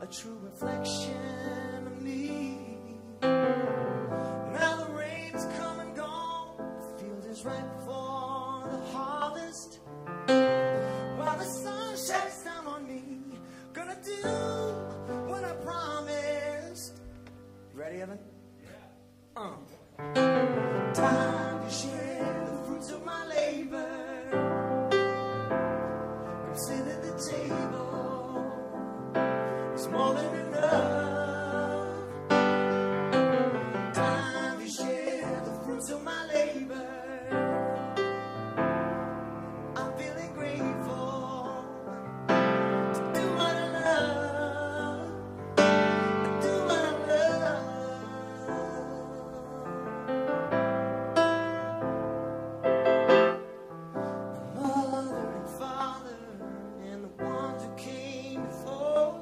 a true reflection of me. Now the rain's come and gone, the field is ripe for the harvest. While the sun shines down on me, gonna do what I promised. You ready, Evan? Yeah. Time to share the fruits of my labor. Come sit at the table. It's more than enough. Time to share the fruits of my labor. I'm feeling grateful to do what I love. Do what I love. My mother and father and the ones who came before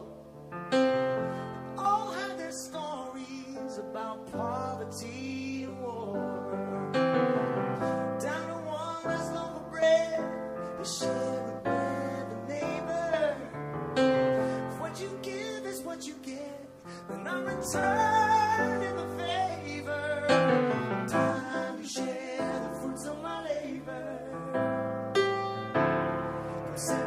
all had their stories about poverty and war. Down to one last loaf of bread, they share it with a neighbor. If what you give is what you get, then I return in the favor. Time to share the fruits of my labor. Come sit